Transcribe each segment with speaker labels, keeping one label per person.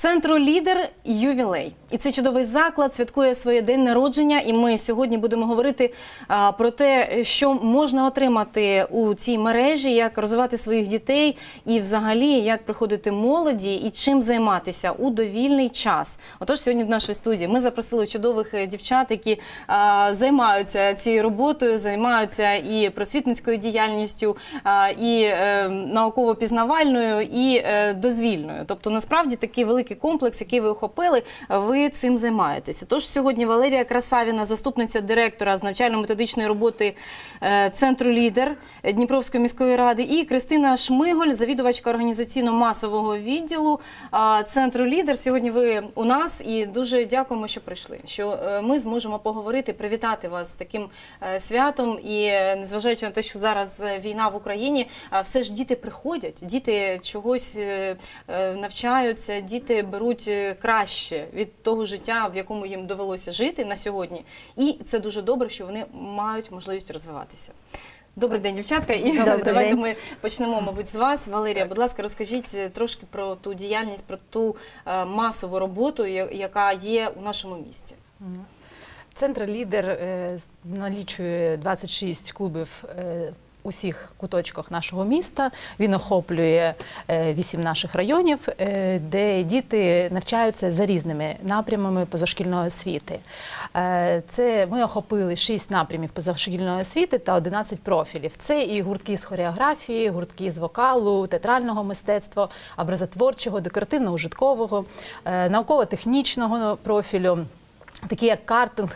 Speaker 1: Центру «Лідер» ювілей. І цей чудовий заклад святкує своє день народження. І ми сьогодні будемо говорити про те, що можна отримати у цій мережі, як розвивати своїх дітей і взагалі, як приходити молоді і чим займатися у довільний час. Отож, сьогодні в нашій студії ми запросили чудових дівчат, які займаються цією роботою, займаються і просвітницькою діяльністю, і науково-пізнавальною, і дозвільною. Тобто, насправді, такий великий комплекс, який ви охопили, ви цим займаєтеся. Тож сьогодні Валерія Красавіна, заступниця директора з навчально-методичної роботи Центру «Лідер» Дніпровської міської ради, і Кристина Шмиголь, завідувачка організаційно-масового відділу Центру «Лідер». Сьогодні ви у нас і дуже дякуємо, що прийшли, що ми зможемо поговорити, привітати вас з таким святом. І незважаючи на те, що зараз війна в Україні, все ж діти приходять, діти чогось навчаються, діти беруть краще від того життя, в якому їм довелося жити на сьогодні. І це дуже добре, що вони мають можливість розвиватися. Добрий день, дівчатка. І давайте ми почнемо, мабуть, з вас. Валерія, будь ласка, розкажіть трошки про ту діяльність, про ту масову роботу, яка є у нашому місті.
Speaker 2: Центр «Лідер» налічує 26 клубів у всіх куточках нашого міста. Він охоплює 8 наших районів, де діти навчаються за різними напрямами позашкільної освіти. Ми охопили 6 напрямів позашкільної освіти та 11 профілів. Це і гуртки з хореографії, гуртки з вокалу, театрального мистецтва, образотворчого, декоративно-ужиткового, науково-технічного профілю, такі як картинг,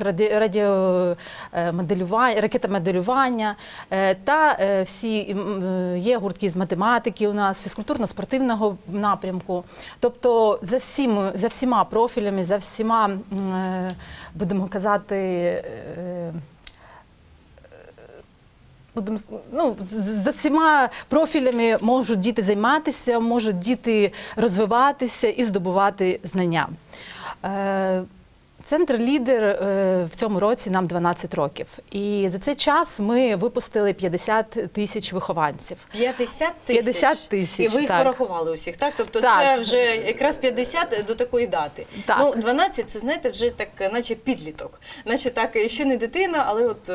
Speaker 2: ракетомоделювання, та всі є гуртки з математики у нас, фізкультурно-спортивного напрямку. Тобто за всіма профілями, за всіма, будемо казати, за всіма профілями можуть діти займатися, можуть діти розвиватися і здобувати знання. Центр «Лідер» в цьому році нам 12 років. І за цей час ми випустили 50 тисяч вихованців.
Speaker 1: 50 тисяч? 50 тисяч, і ви їх порахували усіх, так? Тобто це вже якраз 50 до такої дати.
Speaker 2: Так.
Speaker 1: Ну, 12 – це, знаєте, вже так, наче підліток. Наче так, ще не дитина, але от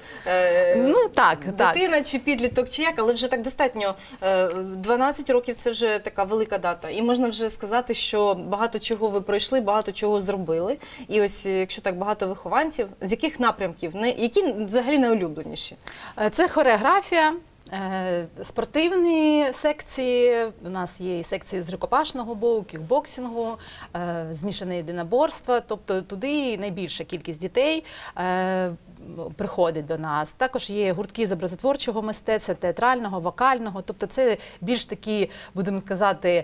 Speaker 1: дитина чи підліток, чи як, але вже так достатньо. 12 років – це вже така велика дата. І можна вже сказати, що багато чого ви пройшли, багато чого зробили. І ось, якщо так багато вихованців, з яких напрямків, які взагалі найулюбленіші?
Speaker 2: Це хореографія, спортивні секції, у нас є і секції з рукопашного бою, кікбоксингу, змішане єдиноборство, тобто туди найбільша кількість дітей приходить до нас. Також є гуртки з образотворчого мистецтва, театрального, вокального, тобто це більш такі, будемо казати,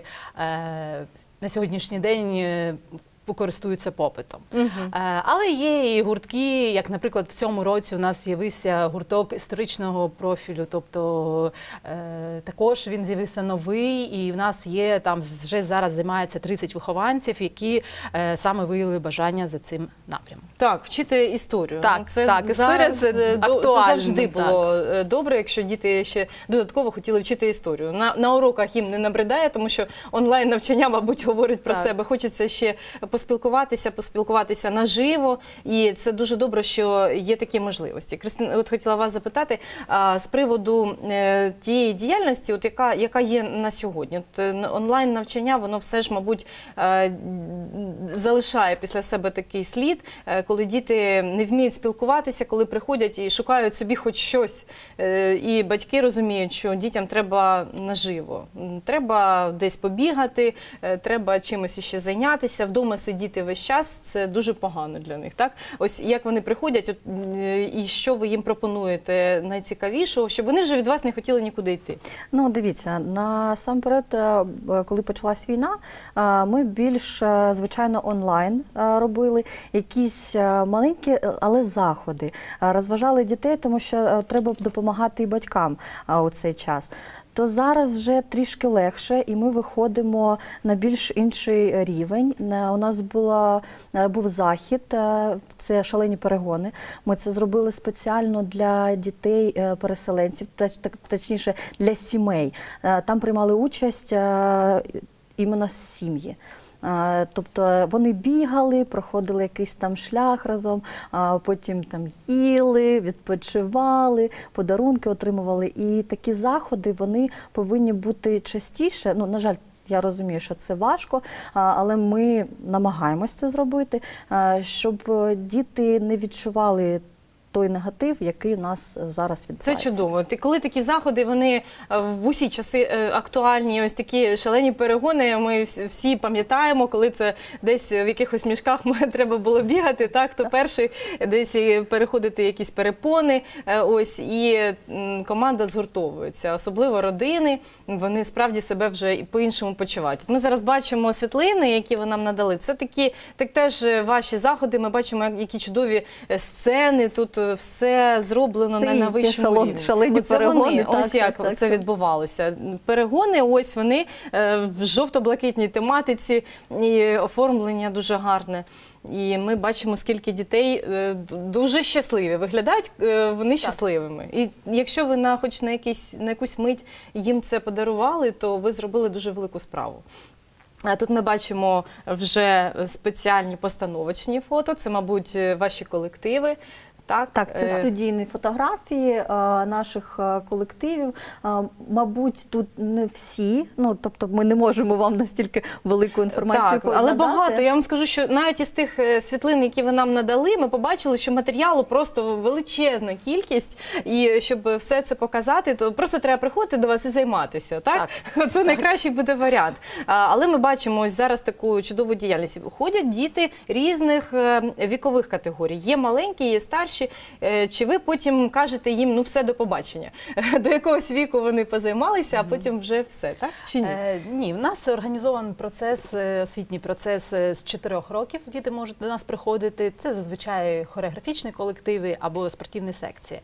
Speaker 2: на сьогоднішній день користуються попитом. Але є і гуртки, як, наприклад, в цьому році у нас з'явився гурток історичного профілю, тобто також він з'явився новий, і в нас є, там вже зараз займається 30 вихованців, які саме виявили бажання за цим напрямом.
Speaker 1: Так, вчити історію.
Speaker 2: Так, історія – це актуально.
Speaker 1: Це завжди було добре, якщо діти ще додатково хотіли вчити історію. На уроках їм не набридає, тому що онлайн-навчання, мабуть, говорить про себе. Хочеться ще поспілкуватися наживо, і це дуже добре, що є такі можливості. Кристина, от хотіла вас запитати з приводу тієї діяльності, от яка є на сьогодні. Онлайн-навчання, воно все ж, мабуть, залишає після себе такий слід, коли діти не вміють спілкуватися, коли приходять і шукають собі хоч щось. І батьки розуміють, що дітям треба наживо. Треба десь побігати, треба чимось ще зайнятися, вдома сидіти весь час, це дуже погано для них, так? Ось як вони приходять, і що ви їм пропонуєте найцікавішого, щоб вони вже від вас не хотіли нікуди йти?
Speaker 3: Ну, дивіться, насамперед, коли почалась війна, ми більш, звичайно, онлайн робили якісь маленькі, але заходи. Розважали дітей, тому що треба допомагати і батькам у цей час. То зараз вже трішки легше, і ми виходимо на більш інший рівень. У нас був захід, це шалені перегони. Ми це зробили спеціально для дітей-переселенців, точніше для сімей. Там приймали участь іменно сім'ї. Тобто вони бігали, проходили якийсь там шлях разом, потім там їли, відпочивали, подарунки отримували. І такі заходи, вони повинні бути частіше. Ну, на жаль, я розумію, що це важко, але ми намагаємось це зробити, щоб діти не відчували той негатив, який у нас зараз відбувається.
Speaker 1: Це чудово. Коли такі заходи, вони в усі часи актуальні, ось такі шалені перегони, ми всі пам'ятаємо, коли це десь в якихось мішках треба було бігати, так, хто перший десь переходити якісь перепони, ось, і команда згуртовується. Особливо родини, вони справді себе вже по-іншому почувають. Ми зараз бачимо світлини, які ви нам надали. Це такі, так теж ваші заходи, ми бачимо, які чудові сцени, тут все зроблено на вищому рівні.
Speaker 3: Шалені перегони.
Speaker 1: Ось як це відбувалося. Перегони, ось вони в жовто-блакитній тематиці, і оформлення дуже гарне. І ми бачимо, скільки дітей дуже щасливі. Виглядають вони щасливими. І якщо ви хоч на якусь мить їм це подарували, то ви зробили дуже велику справу. А тут ми бачимо вже спеціальні постановочні фото. Це, мабуть, ваші колективи.
Speaker 3: Так, це студійні фотографії наших колективів. Мабуть, тут не всі, ну, тобто ми не можемо вам настільки велику інформацію
Speaker 1: надати. Але багато. Я вам скажу, що навіть із тих світлин, які ви нам надали, ми побачили, що матеріалу просто величезна кількість, і щоб все це показати, то просто треба приходити до вас і займатися, так? То найкращий буде варіант. Але ми бачимо ось зараз таку чудову діяльність. Ходять діти різних вікових категорій. Є маленькі, є старші. Чи ви потім кажете їм, ну все, до побачення? До якогось віку вони позаймалися, а потім вже все, так? Чи ні?
Speaker 2: Ні, в нас організований процес, освітній процес з 4 років. Діти можуть до нас приходити. Це зазвичай хореографічні колективи або спортивні секції.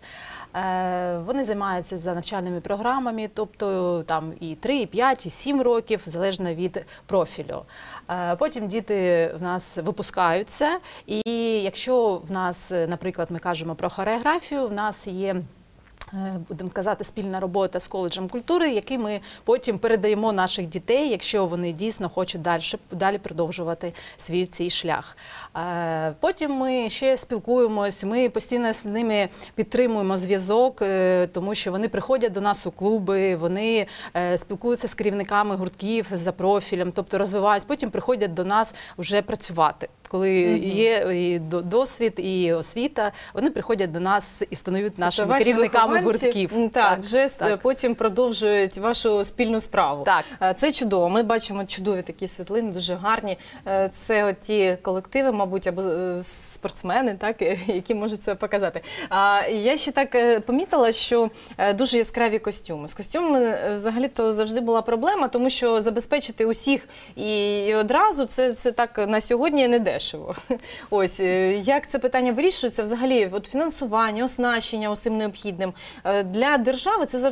Speaker 2: Вони займаються за навчальними програмами, тобто там і 3, і 5, і 7 років, залежно від профілю. Потім діти в нас випускаються, і якщо в нас, наприклад, ми кажемо про хореографію, в нас є, будемо казати, спільна робота з коледжем культури, який ми потім передаємо наших дітей, якщо вони дійсно хочуть далі продовжувати свій цей шлях. Потім ми ще спілкуємось, ми постійно з ними підтримуємо зв'язок, тому що вони приходять до нас у клуби, вони спілкуються з керівниками гуртків за профілем, тобто розвиваються, потім приходять до нас вже працювати. Коли є і досвід, і освіта, вони приходять до нас і стають нашими керівниками гуртків.
Speaker 1: Так, вже потім продовжують вашу спільну справу.
Speaker 2: Так.
Speaker 1: Це чудово. Ми бачимо чудові такі світлини, дуже гарні. Це ті колективи, мабуть, або спортсмени, так, які можуть це показати. Я ще так помітила, що дуже яскраві костюми. З костюмами взагалі-то завжди була проблема, тому що забезпечити усіх і одразу це так на сьогодні не дешево. Ось, як це питання вирішується взагалі, от фінансування, оснащення усім необхідним. Для держави це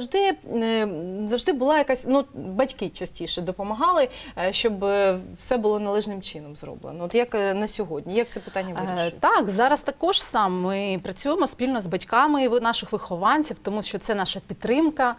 Speaker 1: завжди була якась, ну, батьки частіше допомагали, щоб все було належним чином зроблено. От як на сьогодні, як це питання вирішується?
Speaker 2: Так, зараз також сам ми працюємо спільно з батьками наших вихованців, тому що це наша підтримка,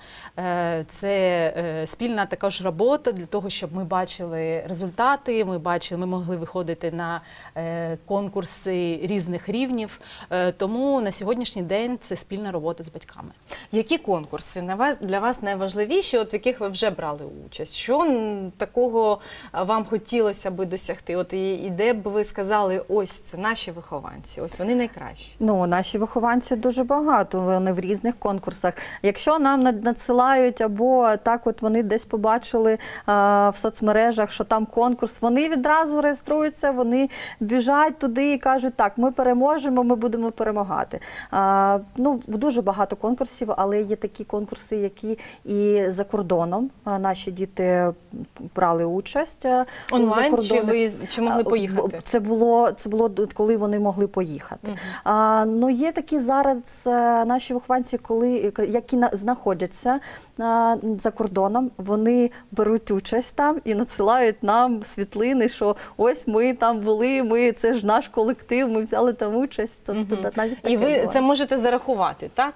Speaker 2: це спільна також робота для того, щоб ми бачили результати, ми могли виходити на конкурси різних рівнів, тому на сьогоднішній день це спільна робота з батьками.
Speaker 1: Які конкурси для вас найважливіші, от в яких ви вже брали участь? Що такого вам хотілося би досягти? От і де б ви сказали, ось це наші вихованці, ось вони найкращі?
Speaker 3: Ну, наші вихованці дуже багато, вони в різних конкурсах. Якщо нам надсилають, або так от вони десь побачили в соцмережах, що там конкурс, вони відразу реєструються, вони біжать туди і кажуть, так, ми переможемо, ми будемо перемагати. Ну, дуже багато конкурсів, але є такі конкурси, які і за кордоном наші діти брали участь.
Speaker 1: Онлайн чи могли поїхати?
Speaker 3: Це було, коли вони могли поїхати. Ну, є такі зараз наші вихованці, які знаходяться за кордоном, вони беруть участь там і надсилають нам світлини, що ось ми там були, це ж наш колектив, ми взяли там участь.
Speaker 1: І ви це можете зарахувати, так?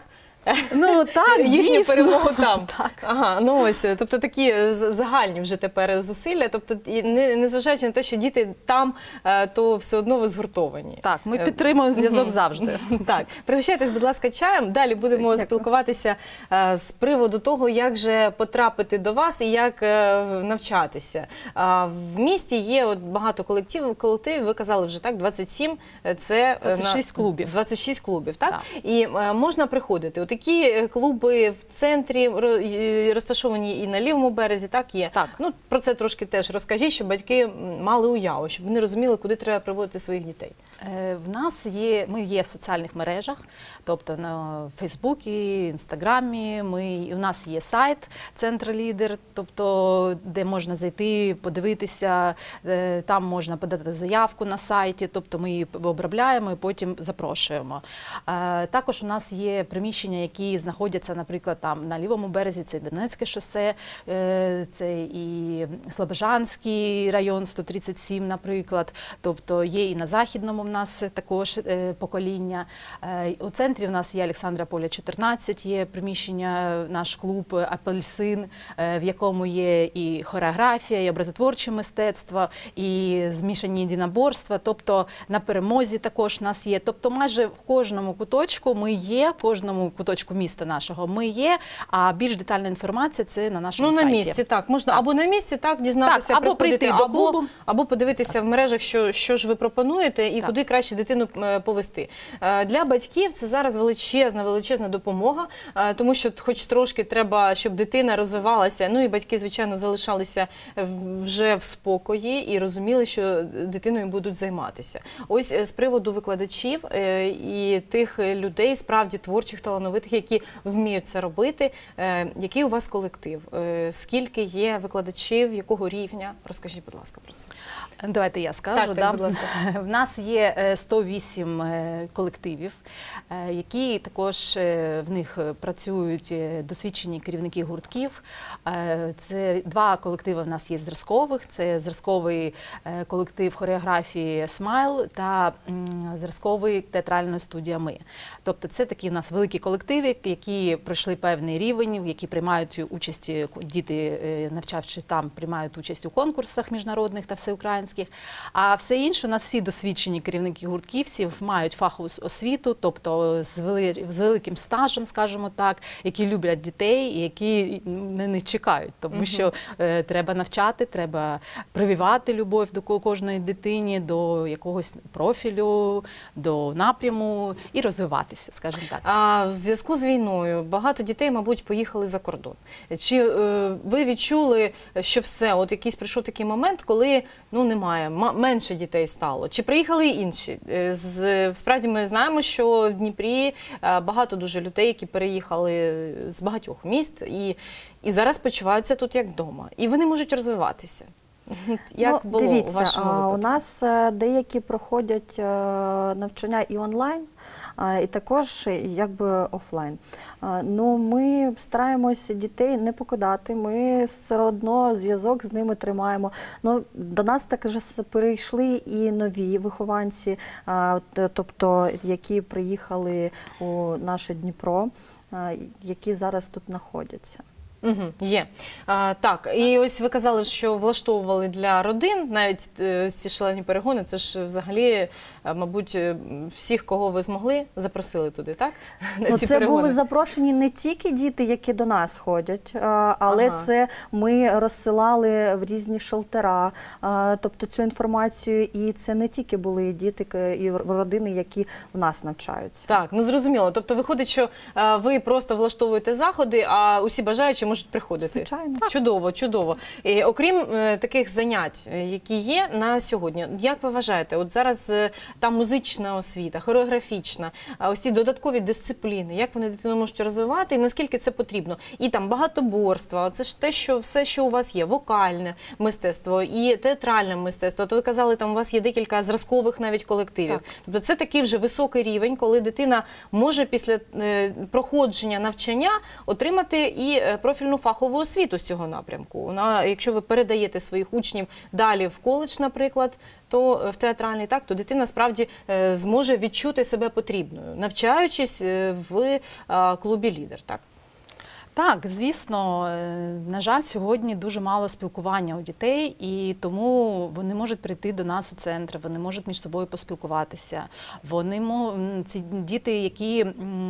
Speaker 2: Ну так,
Speaker 1: їхню
Speaker 2: дійсно.
Speaker 1: перемогу там.
Speaker 2: Так.
Speaker 1: Ага, ну ось, тобто такі загальні вже тепер зусилля. Тобто, і незважаючи на те, що діти там, то все одно ви згуртовані.
Speaker 2: Так, ми підтримуємо зв'язок завжди.
Speaker 1: Так, пригощайтесь, будь ласка, чаєм. Далі будемо
Speaker 3: Дякую.
Speaker 1: спілкуватися з приводу того, як же потрапити до вас і як навчатися. В місті є от багато колективів, ви казали вже так, 27, це
Speaker 2: 26 клубів.
Speaker 1: 26 клубів, так?
Speaker 2: Так.
Speaker 1: І можна приходити. Отакі клуби в центрі розташовані і на лівому березі, так є.
Speaker 2: Так.
Speaker 1: Ну, про це трошки теж розкажіть, щоб батьки мали уяву, щоб вони розуміли, куди треба приводити своїх дітей.
Speaker 2: В нас є, ми є в соціальних мережах, тобто на Фейсбуці, Інстаграмі. У нас є сайт «Центр Лідер», тобто де можна зайти, подивитися, там можна подати заявку на сайті, тобто ми її обробляємо і потім запрошуємо. Також у нас є приміщення, які знаходяться, наприклад, там на лівому березі, це Донецьке шосе, це і Слобожанський район, 137, наприклад, тобто є і на Західному в нас також покоління. У центрі в нас є Олександра Поля, 14, є приміщення, наш клуб «Апельсин», в якому є і хореографія, і образотворче мистецтво, і змішані єдиноборства, тобто на Перемозі також в нас є. Тобто майже в кожному куточку ми є, в кожному куточку міста нашого ми є, а більш детальна інформація – це на нашому сайті.
Speaker 1: Ну, на місці, так. Можна або на місці, так, дізнатися,
Speaker 2: Так, або
Speaker 1: приходити,
Speaker 2: прийти до клубу.
Speaker 1: або подивитися в мережах, що ж ви пропонуєте і куди краще дитину повести. Для батьків це зараз величезна допомога, тому що хоч трошки треба, щоб дитина розвивалася, ну і батьки, звичайно, залишалися вже в спокої і розуміли, що дитиною будуть займатися. Ось з приводу викладачів і тих людей, справді творчих, талановитих, які вміють це робити, який у вас колектив? Скільки є викладачів, якого рівня? Розкажіть, будь ласка, про це.
Speaker 2: Давайте я скажу.
Speaker 1: Так, будь ласка.
Speaker 2: В нас є 108 колективів, які також в них працюють досвідчені керівники гуртків. Це 2 колективи в нас є зразкових. Це зразковий колектив хореографії «Смайл» та зразковий театральної студії «Ми». Тобто це такі в нас великі колективи, які пройшли певний рівень, які приймають участь, діти, навчавши там, приймають участь у конкурсах міжнародних та всеукраїнських. А все інше, у нас всі досвідчені керівники гуртків, всі мають фахову освіту, тобто з великим стажем, скажімо так, які люблять дітей і які на них чекають, тому що треба навчати, треба прививати любов до кожної дитині, до якогось профілю, до напряму і розвиватися, скажімо так.
Speaker 1: А в зв'язку з війною багато дітей, мабуть, поїхали за кордон. Чи ви відчули, що все, от якийсь прийшов такий момент, коли немає, менше дітей стало? Чи приїхали і інші? Справді ми знаємо, що в Дніпрі багато дуже людей, які переїхали з багатьох міст і зараз почуваються тут як вдома. І вони можуть розвиватися. Як було
Speaker 3: дивіться,
Speaker 1: у вашому випадку?
Speaker 3: У нас деякі проходять навчання і онлайн, і також якби офлайн. Ну, ми стараємось дітей не покидати, ми все одно зв'язок з ними тримаємо. Ну, до нас також перейшли і нові вихованці, тобто які приїхали у наше Дніпро, які зараз тут знаходяться.
Speaker 1: Є. Так, і ось ви казали, що влаштовували для родин, навіть ці шалені перегони, це ж взагалі, мабуть, всіх, кого ви змогли, запросили туди, так? На ці
Speaker 3: Це
Speaker 1: перегони.
Speaker 3: були запрошені не тільки діти, які до нас ходять, але це ми розсилали в різні шелтера, тобто цю інформацію, і це не тільки були діти і родини, які в нас навчаються.
Speaker 1: Так, ну зрозуміло. Тобто виходить, що ви просто влаштовуєте заходи, а усі бажаючі можуть приходити.
Speaker 3: Звичайно.
Speaker 1: Чудово, чудово. І, окрім таких занять, які є на сьогодні, як ви вважаєте, от зараз там музична освіта, хореографічна, ось ці додаткові дисципліни, як вони дитину можуть розвивати і наскільки це потрібно? І там багатоборство, це ж те, що все, що у вас є, вокальне мистецтво і театральне мистецтво. То ви казали, там у вас є декілька зразкових навіть колективів.
Speaker 2: Так.
Speaker 1: Тобто це такий вже високий рівень, коли дитина може після проходження навчання отримати і професійну профільну фахову освіту з цього напрямку. Якщо ви передаєте своїх учнів далі в коледж, наприклад, то в театральний, так, то дитина справді зможе відчути себе потрібною, навчаючись в клубі «Лідер», так?
Speaker 2: Так, звісно, на жаль, сьогодні дуже мало спілкування у дітей, і тому вони можуть прийти до нас у центр, вони можуть між собою поспілкуватися. Ці діти, які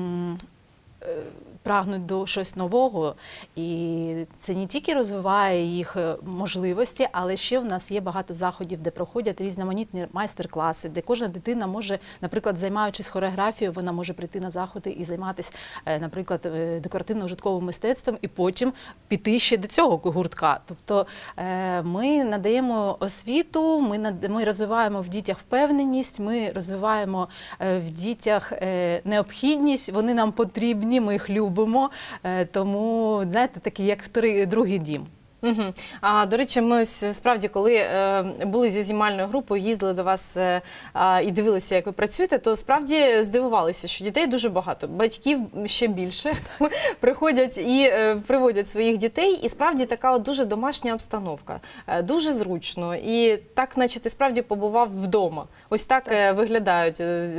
Speaker 2: прагнуть до щось нового, і це не тільки розвиває їх можливості, але ще в нас є багато заходів, де проходять різноманітні майстер-класи, де кожна дитина може, наприклад, займаючись хореографією, вона може прийти на заходи і займатися, наприклад, декоративно-ужитковим мистецтвом, і потім піти ще до цього гуртка. Тобто ми надаємо освіту, ми розвиваємо в дітях впевненість, ми розвиваємо в дітях необхідність, вони нам потрібні, ми їх любимо. Тому, знаєте, такий, як другий дім.
Speaker 1: Угу. А, до речі, ми ось справді, коли були зі знімальною групою, їздили до вас і дивилися, як ви працюєте, то справді здивувалися, що дітей дуже багато, батьків ще більше приходять і приводять своїх дітей, і справді така от дуже домашня обстановка, дуже зручно, і так, наче ти справді побував вдома. Ось так виглядають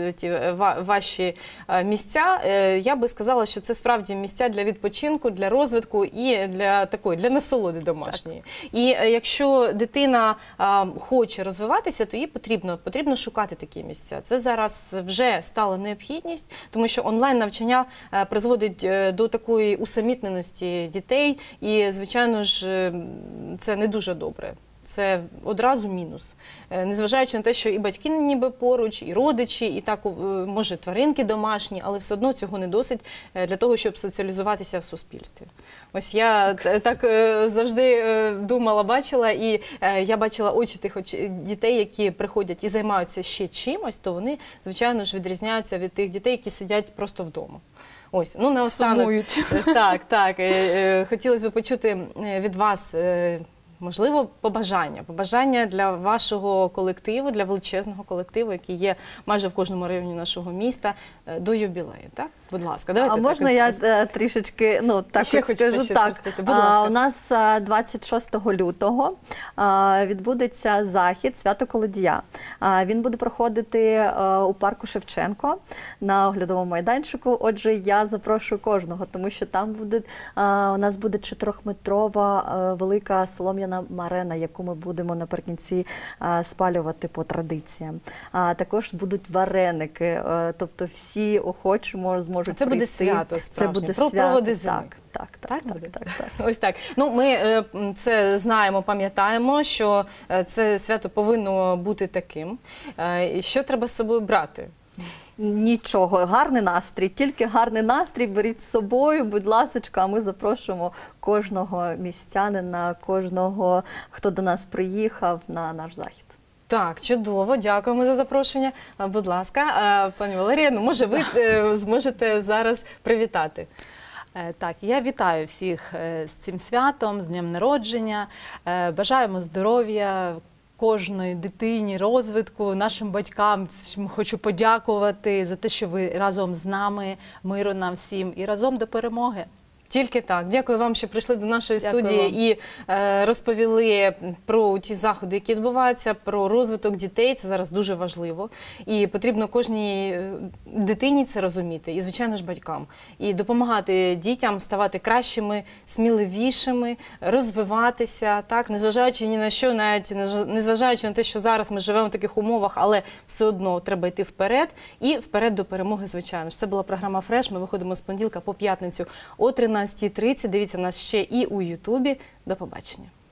Speaker 1: ваші місця. Я би сказала, що це справді місця для відпочинку, для розвитку і для насолоди домашньої. І якщо дитина хоче розвиватися, то їй потрібно шукати такі місця. Це зараз вже стала необхідність, тому що онлайн-навчання призводить до такої усамітненості дітей, і, звичайно ж, це не дуже добре. Це одразу мінус. Незважаючи на те, що і батьки ніби поруч, і родичі, і так, може, тваринки домашні, але все одно цього не досить для того, щоб соціалізуватися в суспільстві. Ось я так завжди думала, бачила, і я бачила очі тих дітей, які приходять і займаються ще чимось, то вони, звичайно ж, відрізняються від тих дітей, які сидять просто вдома. Ось, ну, наостанок. Так. Хотілося б почути від вас, можливо, побажання для вашого колективу, для величезного колективу, який є майже в кожному районі нашого міста, до юбілею, так? Будь ласка, давайте.
Speaker 3: А можна я трішечки, так скажу так.
Speaker 1: Будь ласка.
Speaker 3: У нас 26 лютого відбудеться захід «Свято Колодія». Він буде проходити у парку Шевченко на оглядовому майданчику. Отже, я запрошую кожного, тому що там у нас буде 4-метрова велика солом'яна марена, яку ми будемо наприкінці спалювати по традиціям. Також будуть вареники, тобто всі охочі зможуть прийти.
Speaker 1: Це буде свято справжнє,
Speaker 3: це буде
Speaker 1: про проводи зими.
Speaker 3: Так.
Speaker 1: Ось так. Ну, ми це знаємо, пам'ятаємо, що це свято повинно бути таким. Що треба з собою брати?
Speaker 3: Нічого, гарний настрій, тільки гарний настрій беріть з собою, будь ласочка, а ми запрошуємо кожного містянина, кожного, хто до нас приїхав на наш захід.
Speaker 1: Так, чудово, дякуємо за запрошення. Будь ласка, пані Валерія, може ви зможете зараз привітати?
Speaker 2: Так, я вітаю всіх з цим святом, з днем народження, бажаємо здоров'я, кожної дитині, розвитку, нашим батькам хочу подякувати за те, що ви разом з нами, миру нам всім і разом до перемоги.
Speaker 1: Тільки так. Дякую вам, що прийшли до нашої студії і розповіли про ті заходи, які відбуваються, про розвиток дітей. Це зараз дуже важливо. І потрібно кожній дитині це розуміти, і, звичайно ж, батькам. І допомагати дітям ставати кращими, сміливішими, розвиватися, так, незважаючи ні на що, навіть незважаючи на те, що зараз ми живемо в таких умовах, але все одно треба йти вперед і вперед до перемоги, звичайно ж. Це була програма «Фреш». Ми виходимо з понеділка по п'ятницю о 13:30. Дивіться нас ще і у Ютубі. До побачення.